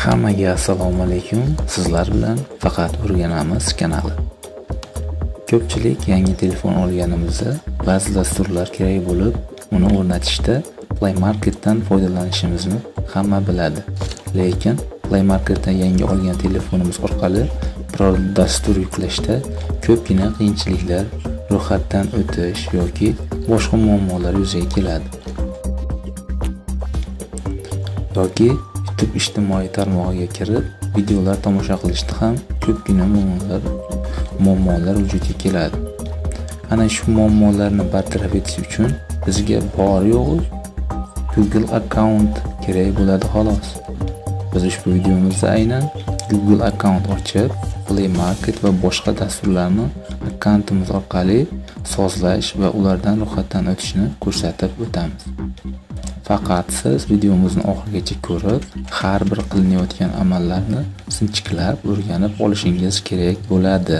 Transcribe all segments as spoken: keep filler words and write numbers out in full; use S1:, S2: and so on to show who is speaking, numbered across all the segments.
S1: Hammaga assalomu alaykum. Sizlar bilan faqat o'rganamiz kanali. Ko'pchilik yangi telefon olganimizda ba'zi dasturlar kerak bo'lib, uni o'rnatishda Play Marketdan foydalanishimizni hamma biladi. Lekin Play Marketdan yangi olgan telefonimiz orqali biror dastur yuklashda ko'pgina qiyinchiliklar, ro'yxatdan o'tish yoki boshqa muammolar yuzaga keladi. Yoki YouTube ijtimoiy tarmog'iga kirib videolar tomosha qilishda ham ko'pgina muammolar muammolar vujudga keladi. Ana shu muammolarni bartaraf etish uchun bizga bor yo'g'i Google account kerak bo'ladi xolos. Biz ushbu videomizda aynan Google account ochib, Play Market va boshqa dasturlarni akkauntimiz orqali sozlash va ulardan ro'yxatdan o'tishni ko'rsatib o'tamiz. Faqat siz videomizni oxirigacha ko'rib, har bir qilinayotgan amallarni sinchiklab o'rganib olishingiz kerak bo'ladi.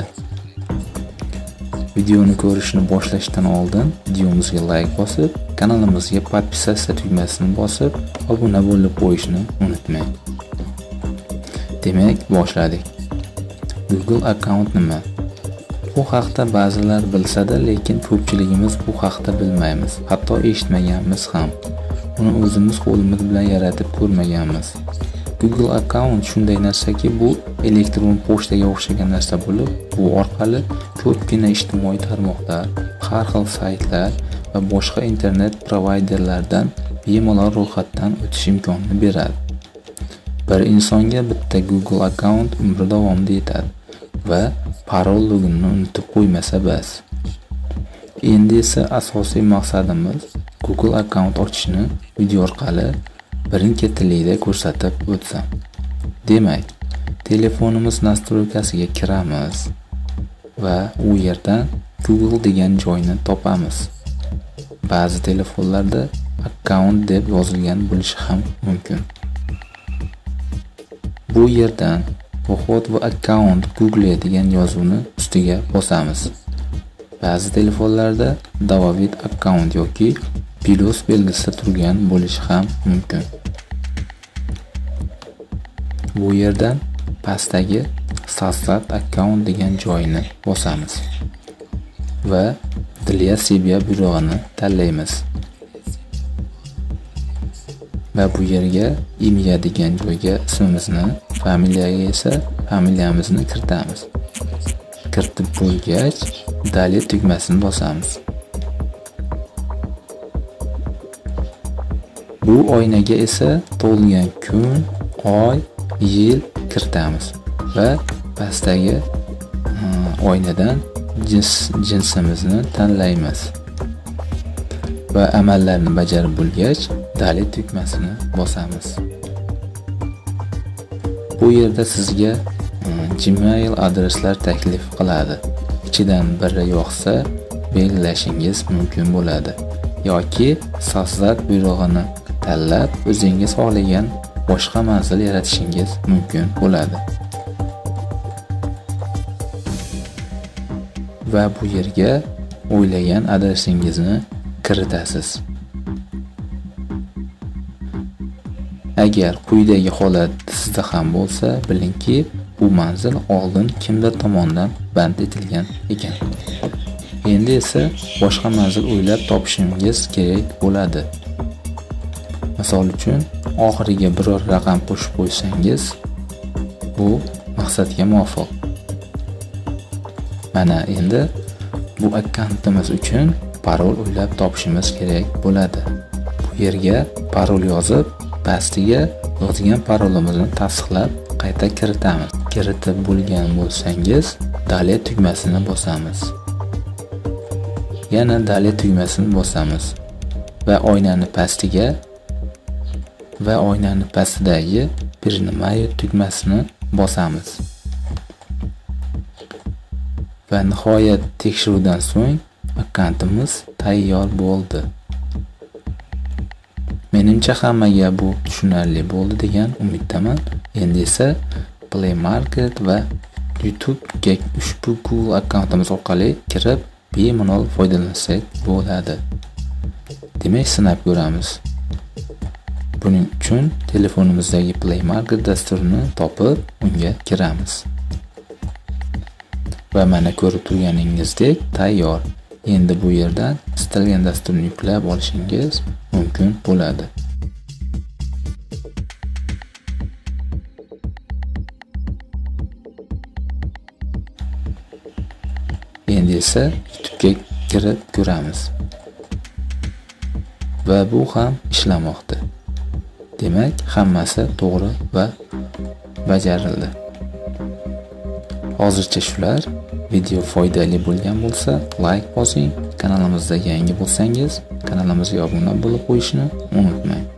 S1: Videoni ko'rishni boshlashdan oldin videomizga like bosib, kanalimizga podpisatsiya tugmasini bosib, obuna bo'lib qo'yishni unutmang. Demak, boshladik. Google account nima? Bu haqda ba'zilar bilsa-da, lekin ko'pchiligimiz bu haqda bilmaymiz, hatto eshitmaganmiz ham. Uni o'zimiz qo'limiz bilan yaratib ko'rmaganmiz. Google account shunday narsaki, bu elektron pochtaga o'xshagan narsa bo'lib, bu orqali ko'pgina ijtimoiy tarmoqlar, har xil saytlar va boshqa internet provayderlardan bemalol ro'yxatdan o'tish imkonini beradi. Bir insonga bitta Google account umri davomida yetadi va parol loginni unutib qo'ymasa bas. Endi esa asosiy maqsadimiz Google account ochishni video orqali birin-ketinlikda ko'rsatib o'tsam. Demak, telefonimiz nastroykasiga kiramiz va u yerdan Google degan joyni topamiz. Ba'zi telefonlarda account deb yozilgan bo'lishi ham mumkin. Bu yerdan "Vhod va account Google" degan yozuvni ustiga bosamiz. Ba'zi telefonlarda David account yoki plus belgisi turgan bo'lishi ham mumkin. Bu yerdan pastdagi "Soslat account" degan joyni bosamiz va "Для себя" buyrug'ini tanlaymiz. Va bu yerga "Imya" degan joyga ismimizni, familiyaga esa familiyamizni kiritamiz. Kiritib bo'lgach, "Далее" tugmasini bosamiz. Bu oynaga esa tug'ilgan kun, oy, yil kiritamiz va pastdagi oynadan jins jinsimizni tanlaymiz. Va amallarni bajarib bo'lgach, "Далее" tugmasini bosamiz. Bu yerda sizga Gmail adreslar taklif qiladi. Ichidan biri yoqsa belgilashingiz mumkin bo'ladi yoki "Soslat" buyrug'ini tanlab o'zingiz xohlagan boshqa manzil yaratishingiz mumkin bo'ladi. Va bu yerga o'ylagan adresingizni kiritasiz. Agar quyidagi holat sizda ham bo'lsa, bilingki, bu manzil oldin kimdir tomonidan band etilgan ekan. Endi esa boshqa manzil o'ylab topishingiz kerak bo'ladi. Misol uchun, oxiriga biror raqam qo'shib qo'ysangiz, bu maqsadga muvofiq. Mana endi bu akkauntimiz uchun parol o'ylab topishimiz kerak bo'ladi. Bu yerga parol yozib, pastiga yozgan parolimizni tasdiqlab qayta kiritamiz. Kiritib bo'lgan bo'lsangiz, "Далее" tugmasini bosamiz. Yana "Далее" tugmasini bosamiz va oynani pastiga va oynani pastidagi "Принимаю" tugmasini bosamiz. Va nihoyat tekshiruvdan so'ng akkauntimiz tayyor bo'ldi. Menimcha hammaga bu tushunarli bo'ldi degan umiddaman. Endi esa Play Market va YouTube ga ushbu Google akkauntimiz orqali kirib bemalol foydalansak bo'ladi. Demak, sinab ko'ramiz. Buning uchun telefonimizdagi Play Market dasturini topib, unga kiramiz. Va mana ko'rib turganingizdek tayyor. Endi bu yerdan istalgan dasturni yuklab olishingiz mumkin bo'ladi. Endi esa YouTube'ga kirib ko'ramiz. Va bu ham ishlamoqda. Demak, hammasi to'g'ri va bajarildi. Hozircha shular. Video foydali bo'lgan bo'lsa, like bosing. Kanalimizga yangi bo'lsangiz, kanalimizga obuna bo'lib qo'yishni unutmang.